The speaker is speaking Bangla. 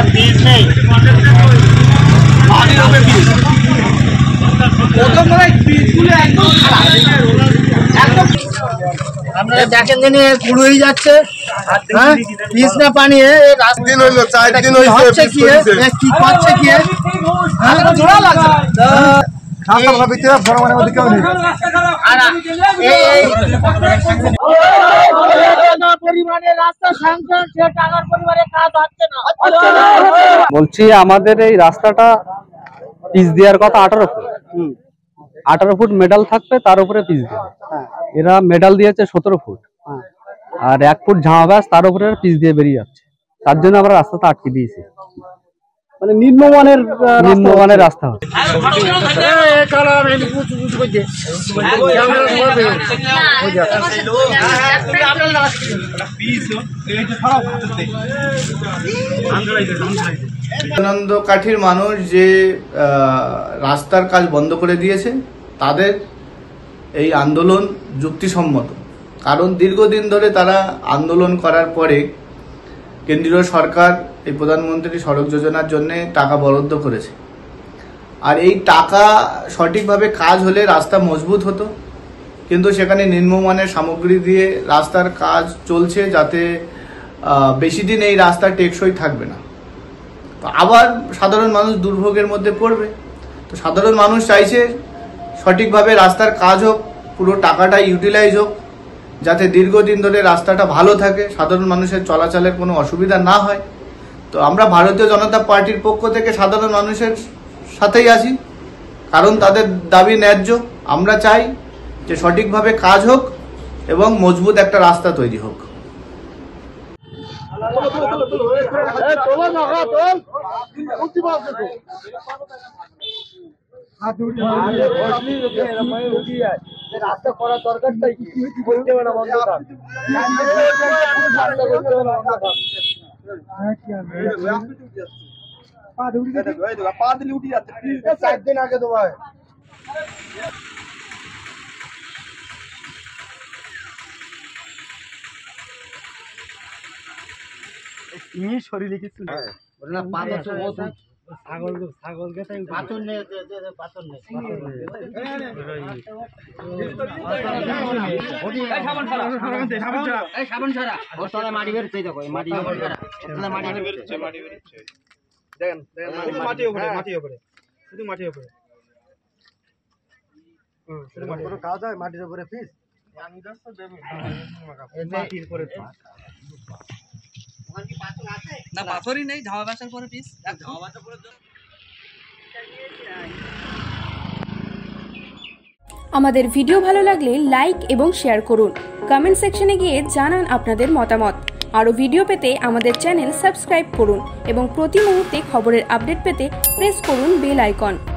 পিস নেই আপনারা দেখেন দিনে পুরো হয়ে যাচ্ছে পিস না পানি দিন হইলো 4 দিন হইছে কি করছে কি জোড়া লাগছে খাতা ভিতরে বড় মানে মধ্যে কেউ নেই বলছি আমাদের এই রাস্তাটা পিচ দেওয়ার কথা 18 ফুট মেটাল থাকবে, তার উপরে পিচ দেবে। এরা মেটাল দিয়েছে 17 ফুট আর 1 ফুট ঝামা ব্যাস, তার উপরে পিচ দিয়ে বেরিয়ে যাচ্ছে। তার জন্য আমরা রাস্তাটা আটকে দিয়েছি। মানে নিম্নমানের রাস্তা হচ্ছে। আনন্দ কাঠির মানুষ যে রাস্তার কাজ বন্ধ করে দিয়েছে তাদের এই আন্দোলন যুক্তিসম্মত, কারণ দীর্ঘদিন ধরে তারা আন্দোলন করার পরে কেন্দ্রীয় সরকার এই প্রধানমন্ত্রী সড়ক যোজনার জন্য টাকা বরাদ্দ করেছে। আর এই টাকা সঠিকভাবে কাজ হলে রাস্তা মজবুত হতো, কিন্তু সেখানে নিম্নমানের সামগ্রী দিয়ে রাস্তার কাজ চলছে, যাতে বেশি দিন এই রাস্তা টেকসই থাকবে না। তো আবার সাধারণ মানুষ দুর্ভোগের মধ্যে পড়বে। তো সাধারণ মানুষ চাইছে সঠিকভাবে রাস্তার কাজ হোক, পুরো টাকাটা ইউটিলাইজ হোক, যাতে দীর্ঘদিন ধরে রাস্তাটা ভালো থাকে, সাধারণ মানুষের চলাচলের কোনো অসুবিধা না হয়। তো আমরা ভারতীয় জনতা পার্টির পক্ষ থেকে সাধারণ মানুষের সাথেই আছি, কারণ তাদের দাবি ন্যায্য। আমরা চাই যে সঠিকভাবে কাজ হোক এবং মজবুত একটা রাস্তা তৈরি হোক। রাস্তা করার দরকারটাই কি বলতে হবে না বন্ধ থাক পা দিলে উঠে যাচ্ছে 4 দিন আগে তোমার শরীরে কিছু না ছাগল গেছে পাথর নেই পাথর নেই সাবান ছাড়া ওর তলে মাটি বেরোচ্ছে, দেখো মাটি বেরোচ্ছে দেখেন মাটি উপরে শুধু মাটি উপরে কোনো কাজ হয় মাটির উপরে পিস মাটির উপরে না পাথরই নেই, ধাওয়া বাসার পরে পিস ধাওয়া বাসার পরে। আমাদের ভিডিও ভালো লাগলে লাইক এবং শেয়ার করুন। কমেন্ট সেকশনে গিয়ে জানান আপনাদের মতামত। আরও ভিডিও পেতে আমাদের চ্যানেল সাবস্ক্রাইব করুন এবং প্রতি মুহূর্তে খবরের আপডেট পেতে প্রেস করুন বেল আইকন।